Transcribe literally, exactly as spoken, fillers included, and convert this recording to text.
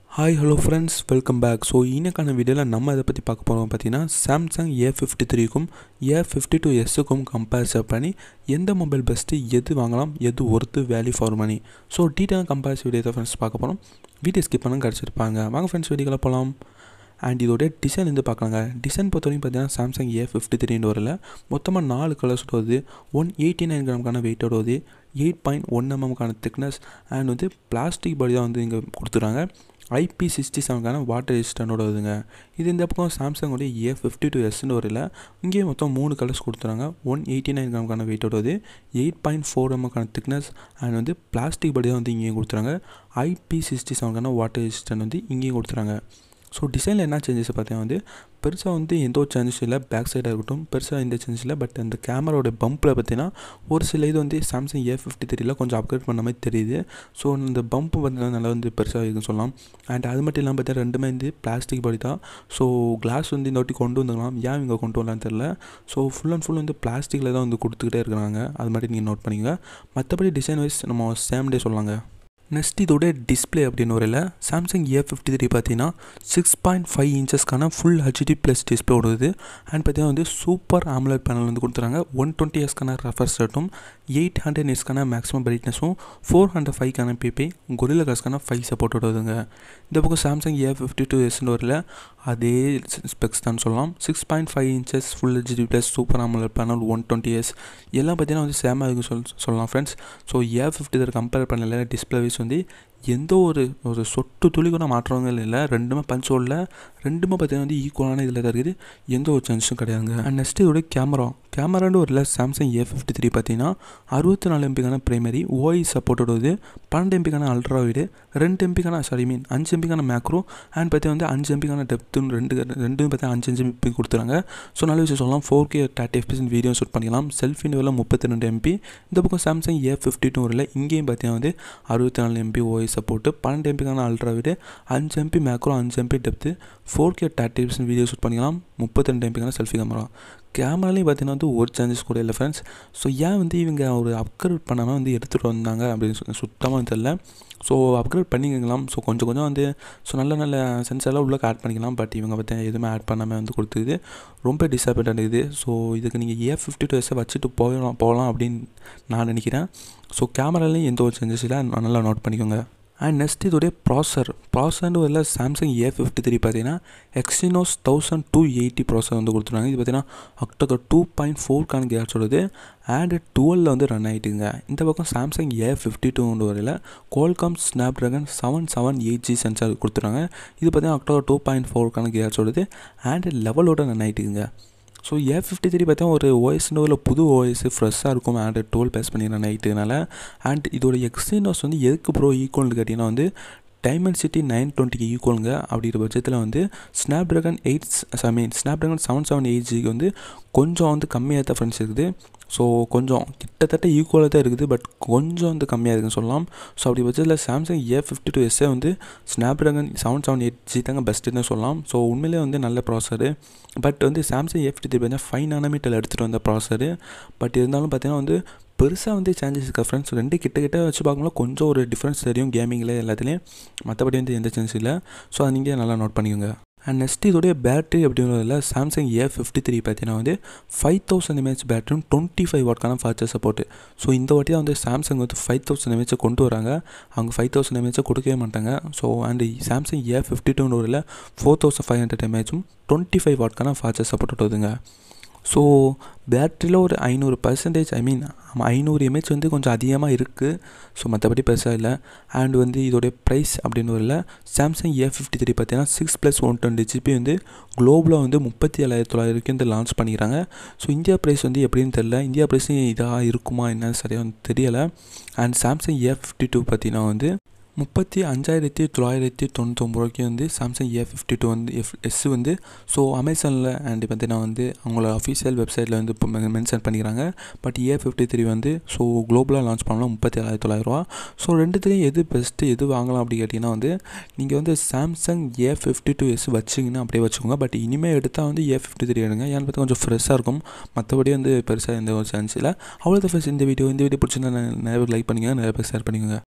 Hi hello friends, welcome back. So இன்னைக்கான வீடியோல நம்ம இத பத்தி பார்க்க போறோம் பாத்தீனா Samsung A fifty-three க்கும் A fifty-two S க்கும் கம்பேர் பண்ணி எந்த மொபைல் பெஸ்ட், எது வாங்கலாம், எது worth value for money. So detail comparison video தான் फ्रेंड्स பார்க்க போறோம். வீடியோ ஸ்கிப் பண்ணாம கடைசிருப்பாங்க. வாங்க फ्रेंड्स வீடியோக்குள்ள போலாம். And இதோட டிசைன் வந்து பார்க்கலாங்க. டிசைன் பொறுத்தவரைக்கும் பார்த்தீங்கன்னா Samsung A fifty-three ன்னு வரல. மொத்தமா நாலு கலர்ஸ் வருது. one eighty-nine கிராம்கான weight வருது. eight point one millimeter கான thickness and வந்து பிளாஸ்டிக் பாடி தான் வந்து இங்க கொடுத்துறாங்க. I P sixty-seven கான வாட்டர் ரெசிஸ்டன்ட் வருதுங்க. இது இந்த பக்கம் Samsung உடைய A fifty-two S ன்னு வரல. இங்கே மொத்தம் மூணு கலர்ஸ் கொடுத்துறாங்க. one eighty-nine கிராம்கான weight வருது. eight point four millimeter கான thickness and வந்து பிளாஸ்டிக் பாடி தான் வந்து இங்கே கொடுத்துறாங்க. I P sixty-seven கான வாட்டர் ரெசிஸ்டன்ட் வந்து இங்கே கொடுத்துறாங்க. ஸோ டிசைனில் என்ன சேஞ்சஸ் பார்த்தீங்கன்னா வந்து பெருசாக வந்து எந்த ஒரு சேஞ்சஸ் இல்லை. பேக் சைடாக இருக்கட்டும் பெருசாக எந்த சேஞ்சஸ் இல்லை. பட் அந்த கேமராவோட பம்பில் பார்த்தீங்கன்னா ஒரு சில இது வந்து Samsung A fifty-three கொஞ்சம் அப்கிரேட் பண்ண மாதிரி தெரியுது. ஸோ இந்த பம்ப் பார்த்தீங்கன்னா நல்லா வந்து பெருசாக இருக்குன்னு சொல்லலாம். அண்ட் அது மட்டும் இல்லாமல் பார்த்தீங்கன்னா ரெண்டுமே வந்து பிளாஸ்டிக் பாடி தான். ஸோ கிளாஸ் வந்து இந்த வாட்டி கொண்டு வந்துக்கலாம். ஏன் இங்கே கொண்டு வரலான்னு தெரில. ஸோ ஃபுல் அண்ட் ஃபுல் வந்து பிளாஸ்டிக்கில் தான் வந்து கொடுத்துக்கிட்டே இருக்கிறாங்க. அது மாதிரி நீங்கள் நோட் பண்ணிங்க. மற்றபடி டிசைன் வைஸ் நம்ம சேம் டே சொல்லலாங்க. நெக்ஸ்ட் இதோட டிஸ்பிளே அப்படின்னு வரல Samsung A fifty-three பார்த்தீங்கன்னா சிக்ஸ் பாயிண்ட் ஃபைவ் இன்ச்சஸ்க்கான full H D plus display வருது. அண்ட் பார்த்தீங்கன்னா வந்து சூப்பர் AMOLED பேனல் வந்து கொடுத்துறாங்க. ஒன் டுவெண்ட்டி ஹெர்ட்ஸ்க்கான ரெஃப்ரெஷ் ரேட்டும் எயிட் ஹண்ட்ரட் நிட்ஸ்க்கான மேக்ஸிமம் பிரைட்னஸும் ஃபோர் ஹண்ட்ரட் ஃபைவ்க்கான பிபி Gorilla Glassக்கான ஃபைவ் சப்போர்ட் வருதுங்க. இந்த பக்கம் Samsung A fifty-two S ன்னு வரல அதே ஸ்பெக்ஸ் தான் சொல்லலாம். Six point five inches full H D plus super AMOLED panel one twenty hertz எல்லாம் பார்த்தீங்கன்னா வந்து சேமாக இருக்குது சொல் சொல்லலாம் friends. So A fifty-three compare பண்ணல டிஸ்பிளே வைஸ் வந்து எந்த ஒரு ஒரு சொட்டு துளி கூட மாற்றவங்க இல்லை. ரெண்டுமே பஞ்ச் ஹோலில் ரெண்டுமே பார்த்தீங்கன்னா வந்து ஈக்குவலான இதில் தான் இருக்குது. எந்த ஒரு சேஞ்சஸும் கிடையாதுங்க. அண்ட் நெக்ஸ்ட் இதோட கேமரா கேமரான்னு ஒரு Samsung A fifty-three பார்த்தீங்கன்னா அறுபத்தி நாலு எம்பிக்கான பிரைமரி O I சப்போர்ட்டோட வருது. பன்னெண்டு எம்பிக்கான அல்ட்ரா வைடு, ரெண்டு எம்பிக்கான சாரி மீன் அஞ்சு எம்பிக்கான மேக்ரோ அண்ட் பார்த்தீங்கன்னா வந்து அஞ்சு எம்பிக்கான டெப்த்துன்னு ரெண்டு ரெண்டுமே பார்த்தீங்கன்னா அஞ்சு அஞ்சு எம்பி கொடுத்துறாங்க. ஸோ நல்ல விஷயம் சொல்லலாம். Four K thirty FPS video shoot பண்ணிக்கலாம். செல்ஃபி லெவலில் முப்பத்தி ரெண்டு எம்பி. இந்த பக்கம் Samsung A fifty-two வரல இங்கேயும் பார்த்தீங்கன்னா வந்து அறுபத்தி நாலு எம்பி O I சப்போர்ட்டு, பன்னெண்டு எம்பிக்கான அல்ட்ரா வைடு, அஞ்சு எம்பி மேக்ரோ, அஞ்சு MP depth, four K thirty FPS video shoot பண்ணிக்கலாம். முப்பத்தி ரெண்டு எம்பிக்கான செல்ஃபி கேமரா. கேமராலையும் பார்த்தீங்கன்னா வந்து ஒரு சேஞ்சஸ் கூட இல்லை ஃப்ரெண்ட்ஸ். ஸோ ஏன் வந்து இவங்க ஒரு அப்கிரேட் பண்ணாமல் வந்து எடுத்துகிட்டு வந்தாங்க அப்படின்னு சுத்தமாக தெரில. ஸோ அப்கிரேட் பண்ணிக்கலாம். ஸோ கொஞ்சம் கொஞ்சம் வந்து ஸோ நல்ல நல்ல சென்சர்லாம் உள்ளே ஆட் பண்ணிக்கலாம். பட் இவங்க பார்த்தீங்கன்னா எதுவுமே ஆட் பண்ணாமல் வந்து கொடுத்துது. ரொம்ப டிஸப்பாயிண்ட் இருக்குது. ஸோ இதுக்கு நீங்கள் A fifty-two S வச்சுட்டு போகலாம் போகலாம் அப்படின்னு நான் நினைக்கிறேன். ஸோ கேமராலையும் எந்த ஒரு சேஞ்சஸ் இல்லை. நல்லா நோட் பண்ணிக்கோங்க. அண்ட் நெக்ஸ்ட் இதோடைய ப்ராசர் ப்ராசர்னு வரல Samsung A fifty-three பார்த்தீங்கன்னா Exynos தௌசண்ட் டூ எயிட்டி ப்ராசர் வந்து கொடுத்துருவாங்க. இது பார்த்தீங்கன்னா அக்டோபர் டூ பாயிண்ட் ஃபோர்க்கான கேட்ச் வருது. அண்ட் டுவெல்ல வந்து ரன் ஆகிட்டுங்க. இந்த பக்கம் Samsung A fifty-two வரையில் Qualcomm Snapdragon seven seven eight G sensor கொடுத்துருவாங்க. இது பார்த்தீங்கன்னா அக்டோபர் டூ பாயிண்ட் ஃபோர்க்கான கேட்ச் வருது. அண்ட் லெவலோட ரன் ஆகிட்டுங்க. ஸோ A fifty-three பார்த்தா ஒரு ஓஎஸ்னு ஒரு புது ஓஎஸ் ஃப்ரெஷ்ஷாக இருக்கும். ஆண்ட்ராய்ட் டுவெல் பேஸ் பண்ணிடுறேன் நைட்டுனால. அண்ட் இதோட Exynos வந்து எதுக்கு ப்ரோ ஈக்குவல்னு கேட்டிங்கன்னா வந்து டைமென்சிட்டி நைன் டுவெண்ட்டிக்கு ஈக்குவலுங்க. அப்படிங்கிற பட்சத்தில் வந்து Snapdragon eight I mean Snapdragon seven seven eight ஜிக்கு வந்து கொஞ்சம் வந்து கம்மியாக தான் ஃப்ரெண்ட்ஸ் இருக்குது. ஸோ கொஞ்சம் கிட்டத்தட்ட ஈக்குவலாக தான் இருக்குது. பட் கொஞ்சம் வந்து கம்மியாக இருக்குன்னு சொல்லலாம். ஸோ அப்படி பட்சத்தில் Samsung A fifty-two S வந்து Snapdragon seven seven eight G தாங்க பெஸ்ட்டுன்னு சொல்லலாம். ஸோ உண்மையிலே வந்து நல்ல ப்ராசரு. பட் வந்து Samsung A fifty-three பார்த்தீங்கன்னா ஃபைவ் நானோமீட்டர் எடுத்துகிட்டு வந்த ப்ராசரு. பட் இருந்தாலும் பார்த்தீங்கன்னா வந்து பெருசாக வந்து சேஞ்சஸ் இருக்கா ஃப்ரெண்ட்ஸ். ரெண்டு கிட்ட கிட்ட வச்சு பார்க்கும்போது கொஞ்சம் ஒரு டிஃப்ரென்ஸ் தெரியும் கேமிங்கில் எல்லாத்துலேயும். மற்றபடி வந்து எந்த சேஞ்சஸ் இல்லை. ஸோ அதை நீங்கள் நல்லா நோட் பண்ணிக்கோங்க. அண்ட் நெக்ஸ்ட் இதோடைய பேட்டரி அப்படிங்கிறதுல Samsung A fifty-three பார்த்தீங்கன்னா வந்து ஃபைவ் தௌசண்ட் எம்ஏஹெச் பேட்டரியும் டுவெண்ட்டி ஃபைவ் வாட்கான ஃபாஸ்ட் சப்போர்ட். ஸோ இந்த வாட்டி தான் வந்து Samsung வந்து ஃபைவ் தௌசண்ட் எம்ஏஹெச்சை கொண்டு வராங்க. அவங்க ஃபைவ் தௌசண்ட் எம்ஏஹெச்சை கொடுக்கவே மாட்டாங்க. So and Samsung A fifty-two வரல ஃபோர் தௌசண்ட் ஃபைவ் ஹண்ட்ரட் எம்ஏஹெச்சும் டுவெண்ட்டி ஃபைவ் வாட்கான ஃபாஸ்ட் சப்போர்ட் வருதுங்க. ஸோ பேட்டரியில் ஒரு ஐநூறு பர்சன்டேஜ் ஐ மீன் ஐநூறு எம்ஏஹெச் வந்து கொஞ்சம் அதிகமாக இருக்குது. ஸோ மற்றபடி பெருசாக இல்லை. அண்ட் வந்து இதோடைய ப்ரைஸ் அப்படின்னு வரல Samsung A fifty-three பார்த்தீங்கன்னா six plus one twenty GB வந்து குளோபலாக வந்து முப்பத்தி ஏழாயிரத்தி தொள்ளாயிரத்துக்கு வந்து லான்ச் பண்ணிக்கிறாங்க. ஸோ இந்தியா ப்ரைஸ் வந்து எப்படின்னு தெரில. இந்தியா ப்ரைஸும் இதாக இருக்குமா என்னன்னு சரியாக வந்து தெரியலை. அண்ட் Samsung A fifty-two பார்த்தீங்கன்னா வந்து முப்பத்தி அஞ்சாயிரத்தி தொள்ளாயிரத்தி தொண்ணூத்தொம்பது ரூபாய்க்கு வந்து Samsung A fifty-two வந்து எஃப் எஸ் வந்து ஸோ அமேசானில் அண்ட் பார்த்தீங்கன்னா வந்து அவங்களோட அஃபீஷியல் வெப்சைட்டில் வந்து இப்போ மென்ஷன் பண்ணிக்கிறாங்க. பட் A fifty-three வந்து ஸோ குளோபலாக லான்ச் பண்ணலாம் முப்பத்தி ஏழாயிரத்தி தொள்ளாயிரரூவா. ஸோ ரெண்டுத்துலேயும் எது பெஸ்ட்டு எது வாங்கலாம் அப்படி கேட்டிங்கன்னா வந்து நீங்கள் வந்து Samsung A fifty-two S வச்சிங்கன்னா அப்படியே வச்சுக்கோங்க. பட் இனிமேல் எடுத்தால் வந்து A fifty-three எடுங்க. ஏன்னு பார்த்தா கொஞ்சம் ஃப்ரெஷ்ஷாக இருக்கும். மற்றபடி வந்து பெருசாக எந்த ஒரு சான்ஸ் இல்லை. அவ்வளோதான் ஃப்ரெண்ட்ஸ் இந்த வீடியோ இந்த வீடியோ பிடிச்சிருந்தா நிறைய பேர் லைக் பண்ணிக்கோங்க, நிறைய பேர் ஷேர் பண்ணிக்கோங்க.